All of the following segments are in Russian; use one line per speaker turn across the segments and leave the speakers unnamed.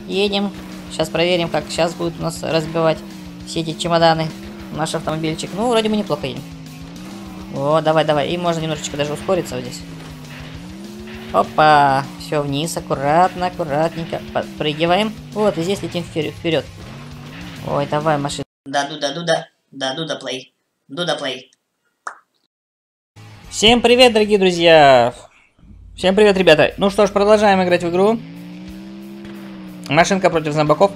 едем. Сейчас проверим, как сейчас будет у нас разбивать все эти чемоданы наш автомобильчик. Ну, вроде бы неплохо едем. О, давай, давай. И можно немножечко даже ускориться вот здесь. Опа. Все вниз, аккуратно, аккуратненько. Подпрыгиваем. Вот, и здесь летим вперед. Ой, давай, машина. Да, плей. Дуда плей. Всем привет, дорогие друзья. Всем привет, ребята. Ну что ж, продолжаем играть в игру. Машинка против зомбаков.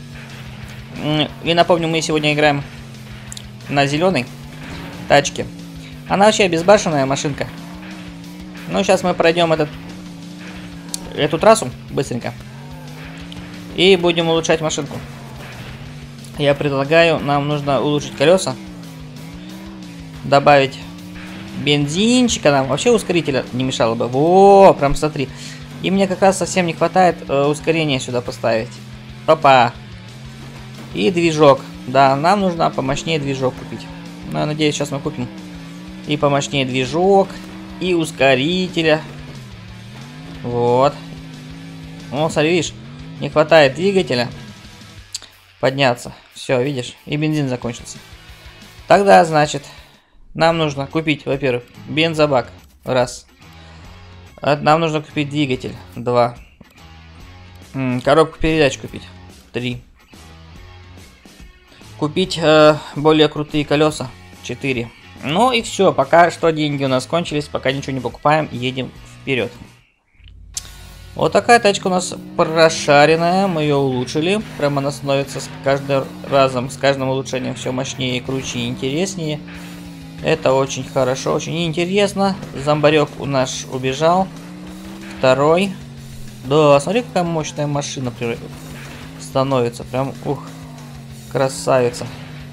И напомню, мы сегодня играем на зеленой тачке. Она вообще безбашенная машинка. Ну, сейчас мы пройдем эту трассу быстренько. И будем улучшать машинку. Я предлагаю, нам нужно улучшить колеса. Добавить бензинчика нам. Вообще ускорителя не мешало бы. Во, прям смотри. И мне как раз совсем не хватает ускорения сюда поставить. Опа. И движок. Да, нам нужно помощнее движок купить. Ну, я надеюсь, сейчас мы купим и помощнее движок, и ускорителя. Вот. Ну, смотри, видишь, не хватает двигателя подняться. Все, видишь, и бензин закончился. Тогда, значит, нам нужно купить, во-первых, бензобак. Раз. Нам нужно купить двигатель. 2. Коробку передач купить. 3. Купить более крутые колеса. 4. Ну и все. Пока что деньги у нас кончились. Пока ничего не покупаем. Едем вперед. Вот такая тачка у нас прошаренная. Мы ее улучшили. Прямо она становится с каждым разом, с каждым улучшением все мощнее, круче и интереснее. Это очень хорошо, очень интересно. Зомбарек у нас убежал. Второй. Да, смотри, какая мощная машина становится. Прям, ух, красавица.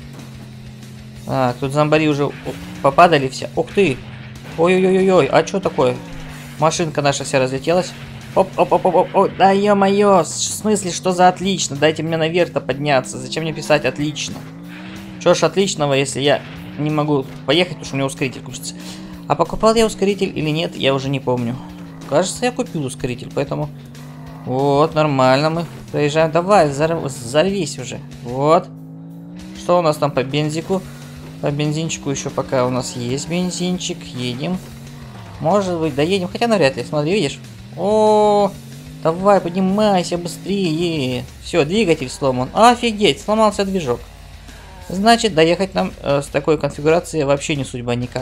Тут зомбари уже попадали все. Ух ты. Ой-ой-ой-ой, а что такое? Машинка наша вся разлетелась. Оп-оп-оп-оп-оп. Да ё-моё, в смысле, что за отлично? Дайте мне наверх-то подняться. Зачем мне писать отлично? Что ж отличного, если я не могу поехать, потому что у меня ускоритель кончится. А покупал я ускоритель или нет, я уже не помню. Кажется, я купил ускоритель, поэтому... Вот, нормально мы проезжаем. Давай, взорвись уже. Вот. Что у нас там по бензику? По бензинчику еще пока у нас есть бензинчик. Едем. Может быть, доедем. Хотя навряд ли. Смотри, видишь? О, давай, поднимайся быстрее. Все, двигатель сломан. Офигеть, сломался движок. Значит, доехать нам с такой конфигурацией вообще не судьба никак.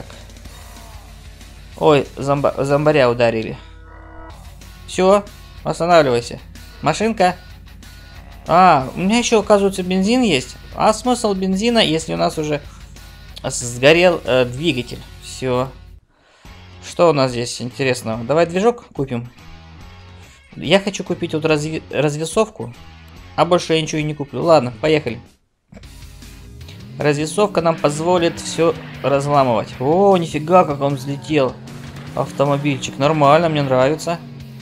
Ой, зомбаря ударили. Все, останавливайся. Машинка. У меня еще, оказывается, бензин есть. А смысл бензина, если у нас уже сгорел двигатель? Все. Что у нас здесь интересного? Давай движок купим. Я хочу купить вот развесовку. А больше я ничего и не куплю. Ладно, поехали. Развесовка нам позволит все разламывать. О, нифига, как он взлетел. Автомобильчик. Нормально, мне нравится.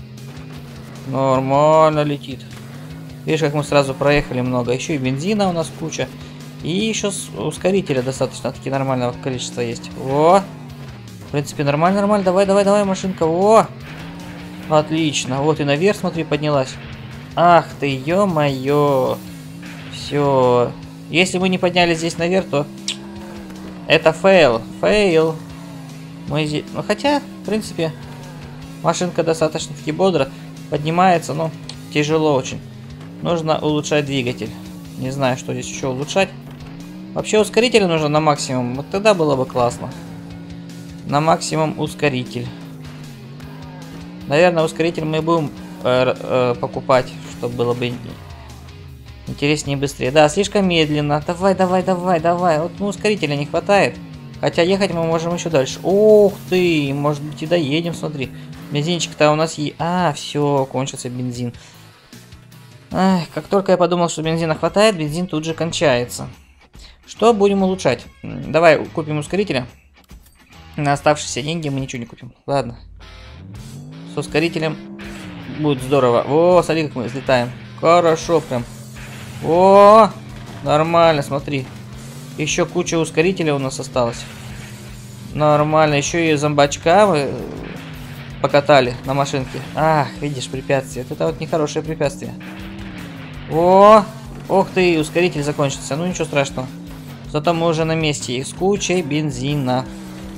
Нормально летит. Видишь, как мы сразу проехали много. Еще и бензина у нас куча. И еще ускорителя достаточно таки нормального количества есть. О! В принципе, нормально, нормально. Давай, давай, давай, машинка. О! Отлично. Вот и наверх, смотри, поднялась. Ах ты, ё-моё. Все. Если мы не поднялись здесь наверх, то это фейл. Фейл. Мы здесь... Ну, хотя, в принципе, машинка достаточно-таки бодро поднимается, но тяжело очень. Нужно улучшать двигатель. Не знаю, что здесь еще улучшать. Вообще ускоритель нужно на максимум. Вот тогда было бы классно. На максимум ускоритель. Наверное, ускоритель мы будем покупать, чтобы было бы интереснее и быстрее. Да, слишком медленно. Давай, давай, давай, давай. Вот, ну, ускорителя не хватает. Хотя ехать мы можем еще дальше. Ух ты, может быть и доедем, смотри. Бензинчик-то у нас есть. Все, кончился бензин. Ах, как только я подумал, что бензина хватает, бензин тут же кончается. Что будем улучшать? Давай купим ускорителя. На оставшиеся деньги мы ничего не купим. Ладно. С ускорителем будет здорово. О, смотри, как мы взлетаем. Хорошо прям. О, нормально, смотри. Еще куча ускорителя у нас осталось. Нормально. Еще и зомбачка мы покатали на машинке. Ах, видишь, препятствие. Это вот нехорошее препятствие. О! Ох ты, ускоритель закончился. Ну ничего страшного. Зато мы уже на месте и с кучей бензина.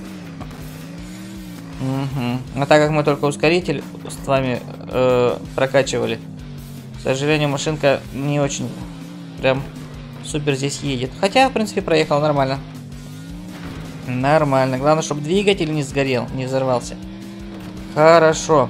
Угу. А так как мы только ускоритель с вами прокачивали, к сожалению, машинка не очень прям супер здесь едет. Хотя, в принципе, проехал нормально. Нормально. Главное, чтобы двигатель не сгорел, не взорвался. Хорошо.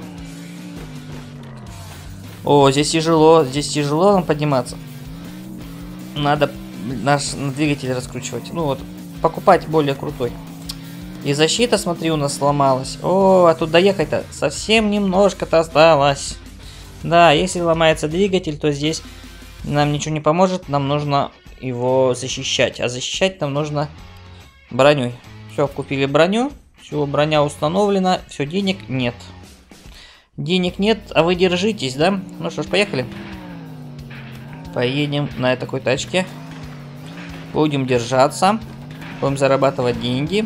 О, здесь тяжело нам подниматься. Надо наш двигатель раскручивать. Ну вот, покупать более крутой. И защита, смотри, у нас сломалась. О, а тут доехать-то совсем немножко-то осталось. Да, если ломается двигатель, то здесь нам ничего не поможет. Нам нужно его защищать. А защищать нам нужно броней. Все, купили броню. Все, броня установлена. Все, денег нет. Денег нет, а вы держитесь, да? Ну что ж, поехали. Поедем на такой тачке. Будем держаться. Будем зарабатывать деньги.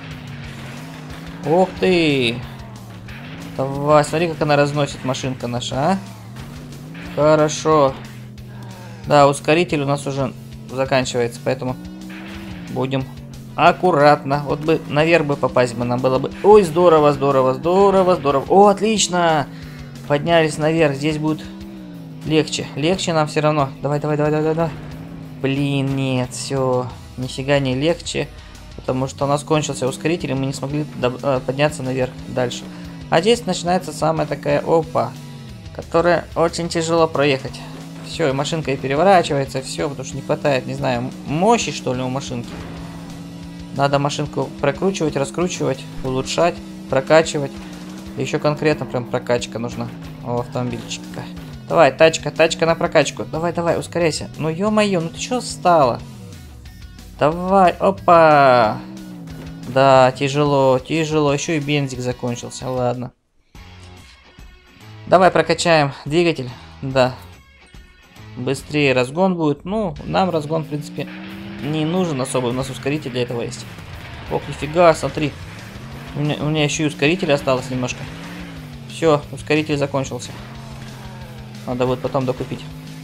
Ух ты! Давай, смотри, как она разносит, машинка наша, а? Хорошо. Да, ускоритель у нас уже заканчивается, поэтому будем аккуратно. Вот бы наверх бы попасть бы нам было бы. Ой, здорово, здорово, здорово, здорово. О, отлично! Поднялись наверх. Здесь будет легче. Легче нам все равно. Давай, давай, давай, давай, давай. Блин, нет, все. Нифига не легче. Потому что у нас кончился ускоритель, и мы не смогли подняться наверх дальше. А здесь начинается самая такая опа, которая очень тяжело проехать. Все, и машинка и переворачивается, все, потому что не хватает, не знаю, мощи, что ли, у машинки. Надо машинку прокручивать, раскручивать, улучшать, прокачивать. Еще конкретно прям прокачка нужна у автомобильчика. Давай, тачка на прокачку. Давай, давай, ускоряйся. Ну, ё-моё, ну ты чё встала? Давай, опа. Да, тяжело, тяжело. Еще и бензик закончился, ладно. Давай прокачаем двигатель. Да. Быстрее разгон будет. Ну, нам разгон, в принципе, не нужен особо. У нас ускоритель для этого есть. Ох, нифига, смотри. У меня еще и ускоритель осталось немножко. Все, ускоритель закончился. Надо будет потом докупить.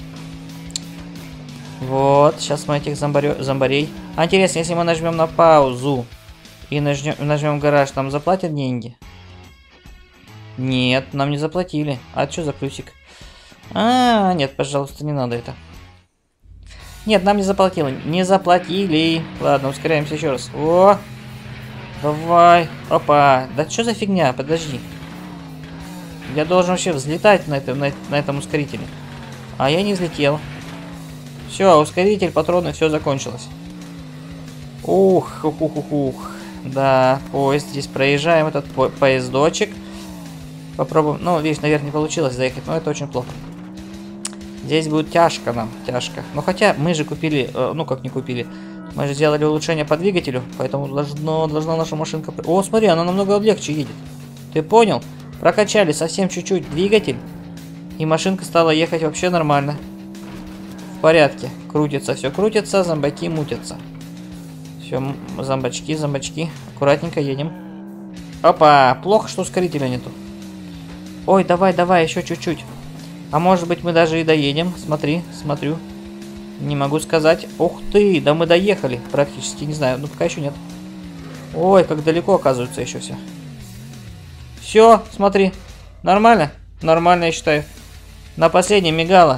Вот, сейчас мы этих зомбарей. А интересно, если мы нажмем на паузу и нажмем гараж, нам заплатят деньги? Нет, нам не заплатили. А что за плюсик? А, нет, пожалуйста, не надо это. Нет, нам не заплатили. Не заплатили. Ладно, ускоряемся еще раз. О! Давай. Опа. Да что за фигня? Подожди. Я должен вообще взлетать на этом ускорителе. А я не взлетел. Все, ускоритель, патроны, все закончилось. Ух, ух, ух, ух, ух. Да, поезд. Здесь проезжаем этот поездочек. Попробуем. Ну, видишь, наверное, не получилось заехать, но это очень плохо. Здесь будет тяжко нам, тяжко. Но хотя мы же купили, ну как не купили, мы же сделали улучшение по двигателю, поэтому должна наша машинка... О, смотри, она намного легче едет. Ты понял? Прокачали совсем чуть-чуть двигатель, и машинка стала ехать вообще нормально. В порядке. Крутится, все крутится, зомбаки мутятся. Все, зомбачки. Аккуратненько едем. Опа, плохо, что ускорителя нету. Ой, давай, еще чуть-чуть. А может быть мы даже и доедем. Смотри, смотрю. Не могу сказать. Ух ты, да мы доехали практически, не знаю, ну пока еще нет. Ой, как далеко оказывается еще все. Все, смотри. Нормально? Нормально, я считаю. На последнем мигало.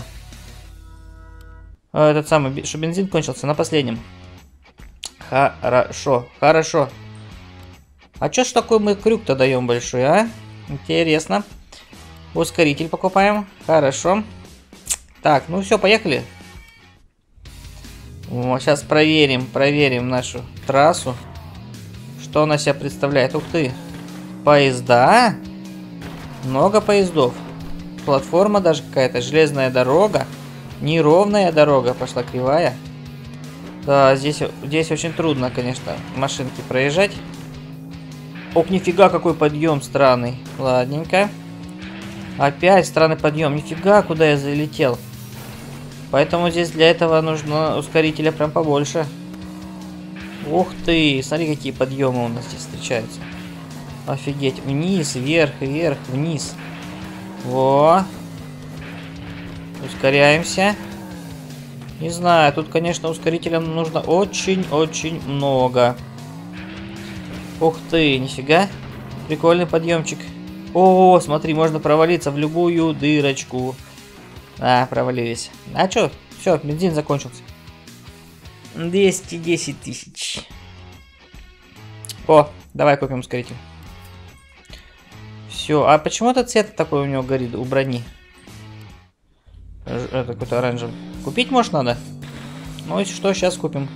Этот самый, что бензин кончился, на последнем. Хорошо, хорошо. А чё ж такой мы крюк-то даем большой, а? Интересно. Ускоритель покупаем. Хорошо. Так, ну все, поехали. Вот, сейчас проверим нашу трассу. Что она себя представляет? Ух ты. Поезда. Много поездов. Платформа даже какая-то. Железная дорога. Неровная дорога пошла, кривая. Да, здесь очень трудно, конечно, машинки проезжать. Ох, нифига, какой подъем странный. Ладненько. Опять странный подъем. Нифига, куда я залетел. Поэтому здесь для этого нужно ускорителя прям побольше. Ух ты, смотри, какие подъемы у нас здесь встречаются. Офигеть. Вниз, вверх, вверх, вниз. Во. Ускоряемся. Не знаю, тут, конечно, ускорителя нужно очень-очень много. Ух ты, нифига. Прикольный подъемчик. О, смотри, можно провалиться в любую дырочку. А, провалились. А чё? Все, бензин закончился. 210 тысяч. О, давай купим ускоритель. Все, а почему этот цвет такой у него горит, у брони? Это какой-то оранжевый. Купить может надо? Ну, если что, сейчас купим.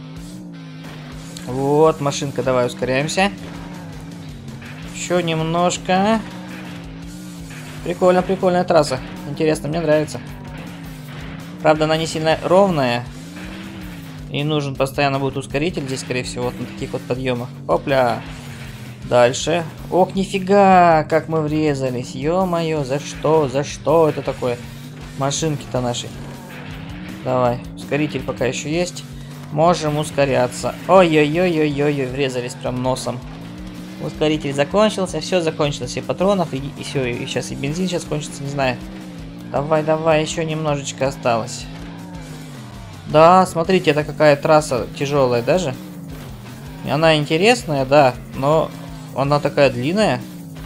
Вот, машинка, давай ускоряемся. Еще немножко. Прикольно, прикольная трасса. Интересно, мне нравится. Правда, она не сильно ровная. И нужен постоянно будет ускоритель здесь, скорее всего, вот на таких вот подъемах. Опля. Дальше. Ох, нифига, как мы врезались. Ё-моё, за что? За что это такое? Машинки-то наши. Давай, ускоритель пока еще есть. Можем ускоряться. Ой-ой-ой-ой-ой, врезались прям носом. Ускоритель закончился, все закончилось, и патронов, и все, и сейчас и бензин сейчас кончится, не знаю. Давай, давай, еще немножечко осталось. Да, смотрите, это какая трасса тяжелая даже. И она интересная, да, но она такая длинная.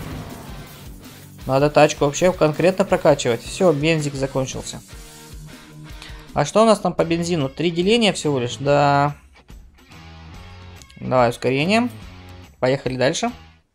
Надо тачку вообще конкретно прокачивать. Все, бензик закончился. А что у нас там по бензину? 3 деления всего лишь, да. Давай ускорение. Поехали дальше.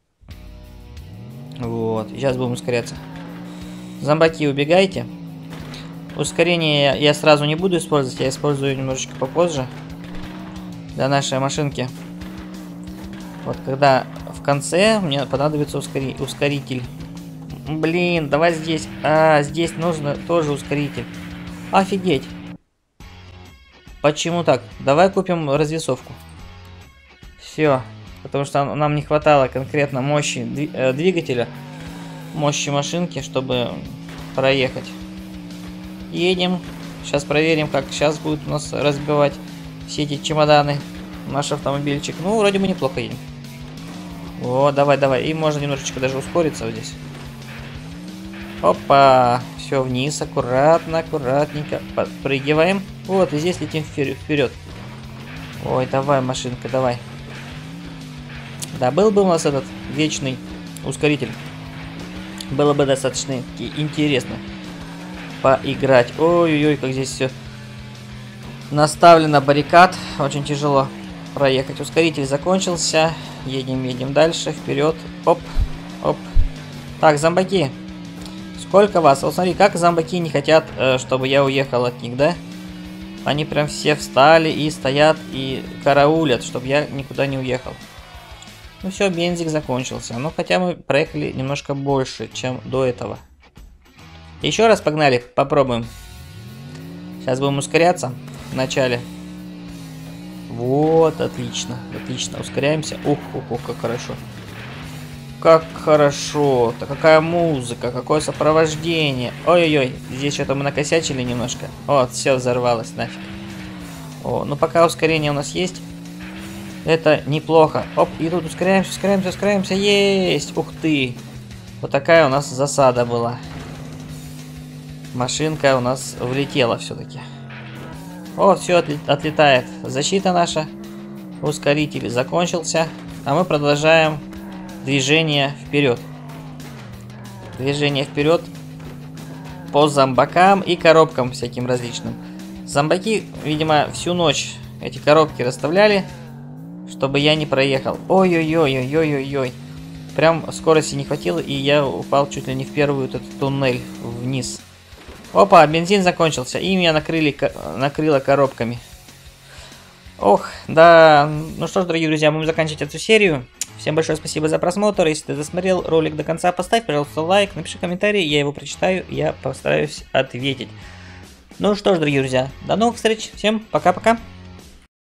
Вот, сейчас будем ускоряться. Зомбаки, убегайте. Ускорение я сразу не буду использовать, я использую немножечко попозже. Для нашей машинки. Вот когда в конце мне понадобится ускоритель. Блин, давай здесь. А, здесь нужно тоже ускоритель. Офигеть. Почему так? Давай купим развесовку. Все. Потому что нам не хватало конкретно мощи двигателя. Мощи машинки, чтобы проехать. Едем. Сейчас проверим, как сейчас будет у нас разбивать все эти чемоданы. Наш автомобильчик. Ну, вроде бы неплохо едем. О, давай, давай. И можно немножечко даже ускориться вот здесь. Опа. Все вниз, аккуратно, аккуратненько. Подпрыгиваем. Вот, и здесь летим вперед. Ой, давай, машинка, давай. Да, был бы у нас этот вечный ускоритель. Было бы достаточно интересно поиграть. Ой-ой-ой, как здесь все наставлено, баррикад. Очень тяжело проехать. Ускоритель закончился. Едем, едем дальше, вперед. Оп, оп. Так, зомбаки. Сколько вас? Вот смотри, как зомбаки не хотят, чтобы я уехал от них, да? Они прям все встали и стоят и караулят, чтобы я никуда не уехал. Ну все, бензик закончился. Ну хотя мы проехали немножко больше, чем до этого. Еще раз погнали, попробуем. Сейчас будем ускоряться вначале. Вот, отлично, отлично. Ускоряемся. Ух, ух, ух, как хорошо. Как хорошо. Да какая музыка, какое сопровождение. Ой-ой-ой, здесь что-то мы накосячили немножко. Вот, все взорвалось нафиг. О, ну пока ускорение у нас есть. Это неплохо. Оп, и тут ускоряемся, ускоряемся, ускоряемся. Есть! Ух ты! Вот такая у нас засада была. Машинка у нас влетела все-таки. О, все отлетает. Защита наша. Ускоритель закончился. А мы продолжаем движение вперед. Движение вперед по зомбакам и коробкам всяким различным. Зомбаки, видимо, всю ночь эти коробки расставляли, чтобы я не проехал. Ой-ой-ой-ой-ой-ой-ой. Прям скорости не хватило, и я упал чуть ли не в первый этот туннель вниз. Опа, бензин закончился, и меня накрыло коробками. Ох, да. Ну что ж, дорогие друзья, будем заканчивать эту серию. Всем большое спасибо за просмотр. Если ты досмотрел ролик до конца, поставь, пожалуйста, лайк, напиши комментарий, я его прочитаю, я постараюсь ответить. Ну что ж, дорогие друзья, до новых встреч, всем пока-пока.